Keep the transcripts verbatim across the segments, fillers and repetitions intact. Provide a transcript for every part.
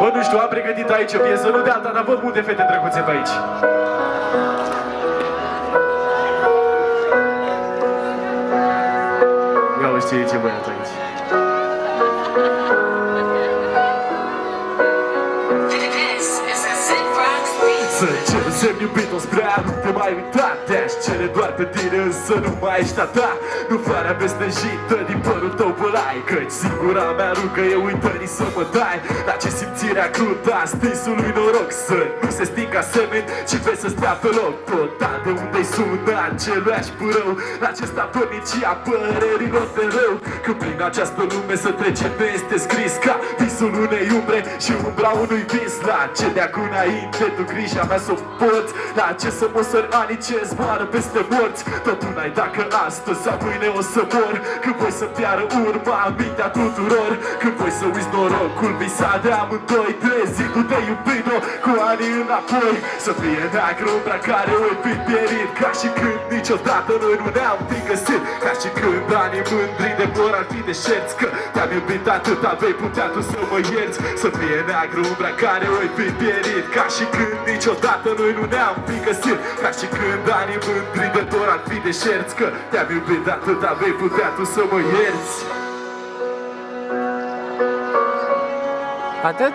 Bă, nu știu, am pregătit aici o piesă, nu de alta, dar văd multe fete drăguțe pe aici. Ia uite ce e ce băiat aici. Să cer semn iubit-o spre a nu te mai uita. Te-aș cere doar pe tine, însă nu mai ești a ta. Nu floarea vesnăjită din părul tău pălai, căci singura mea rugă e uitării să mă dai. La ce simțirea crudă a stinsului noroc, să nu se stingă asemenea, ci vezi să stea pe loc. Tot de unde-i sună aceluiași părău, la ce statornicia părerilor de rău. Când prin această lume să trece nu este scris ca visul unei umbre și umbra unui vis. La ce de acum înainte tu grija mea s-o poți, la ce să măsori anii ce zboară peste morți. Tot una-i dacă astăzi sau mâine o să mor, când voi să piară urma mintea tuturor, când voi să uiți norocul visat de amândoi, trezit-o de iubit-o cu anii înapoi. Să fie neagră umbra care o-i fi pierit, ca și când niciodată noi nu ne-am fi găsit. Ca și când anii mândri de vor ar fi deșerți, că te-am iubit atât, vei putea tu să mă ierți. Să fie neagră umbra care o-i fi pierit, ca și când niciodată noi nu ne-am fi găsit. Ca și când anii mândri de dor ar fi deșerți, că te-am iubit atât, vei putea tu să mă ierți. Atât?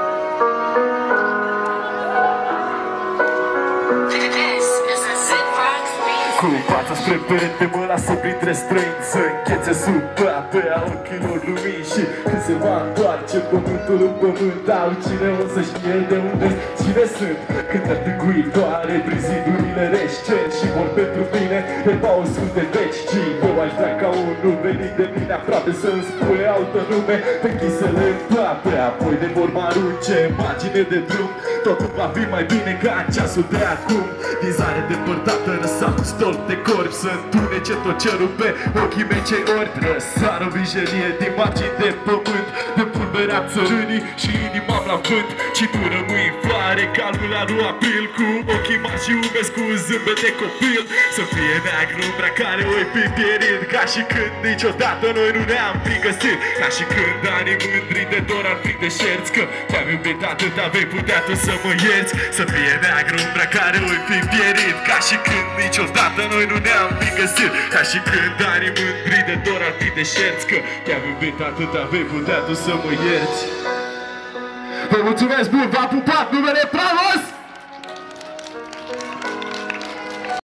Cu fața spre perete mă lasă printre străini, să închețe sub apea ochilor lumii. Și când se va întoarce pământul în pământ, au cine o să știe de unde, cine sunt. Când târguitoare prin zidurile reșcen și vor pentru mine de pauzul de veci. Și eu aș vrea ca unul venit de mine aproape să-mi spune altă nume pe chisele în pape. Apoi de vorba arunce imagine de drum, totul va fi mai bine ca în ceasul de acum. Din zare depărtată răsar stol de corp, să întunece tot cerul pe ochii mei cei orbi. Răsar o vijelie din margini de pământ, de pulberea țărânii și inima la vânt. Și tu rămâi în floare ca luna lui april, cu ochii mari și umezi, cu un zâmbet de copil. Să fie neagră umbra care o-i fi pierit, ca și când niciodată noi nu ne-am fi găsit. Ca și când anii mândri de dor ar fi deșerți, că te-am iubit atât, vei putea tu să mă ierți. Să fie neagră umbra care o-i fi pierit, ca și când niciodată noi nu ne-am fi găsit. Ca și când anii mândri de dor ar fi deșerți, că te-am iubit atât, vei putea tu să mă ierți. Vă mulțumesc mult, v-am pupat, numele Pravos!